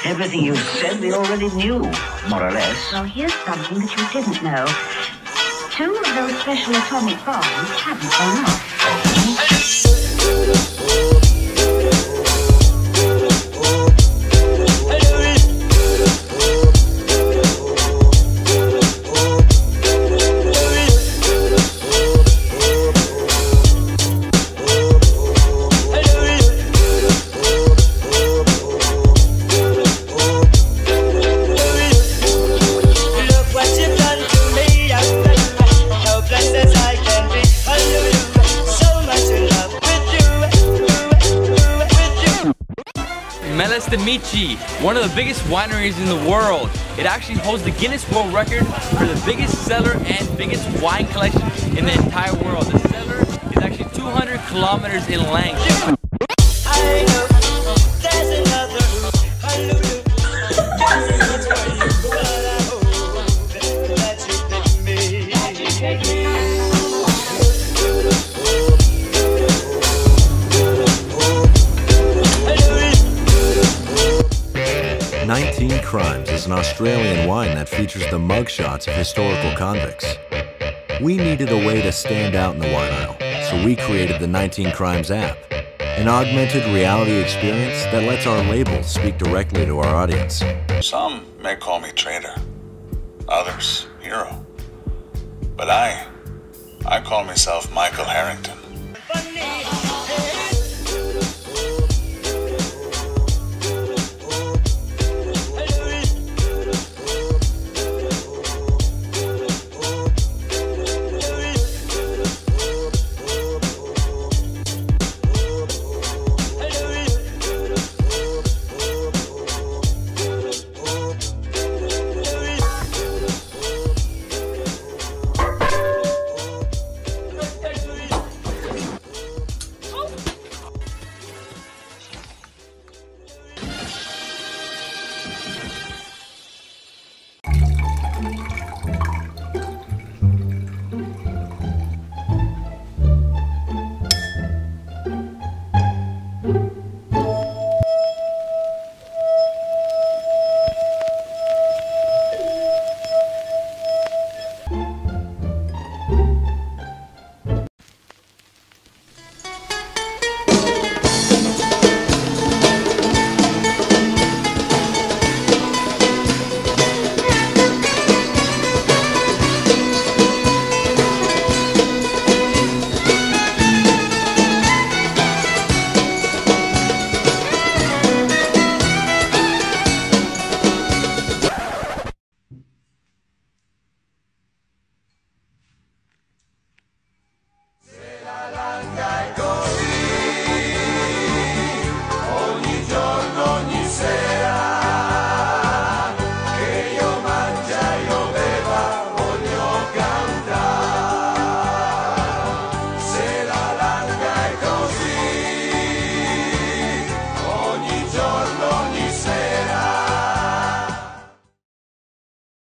Everything you said we already knew, more or less. Well, here's something that you didn't know. 2 of those special atomic bombs haven't gone off. 'Meles D'Amici, one of the biggest wineries in the world. It actually holds the Guinness World Record for the biggest cellar and biggest wine collection in the entire world. The cellar is actually 200 kilometers in length. I know there's another 19 Crimes is an Australian wine that features the mugshots of historical convicts. We needed a way to stand out in the wine aisle, so we created the 19 Crimes app, an augmented reality experience that lets our labels speak directly to our audience. Some may call me traitor, others hero, but I call myself Michael Harrington.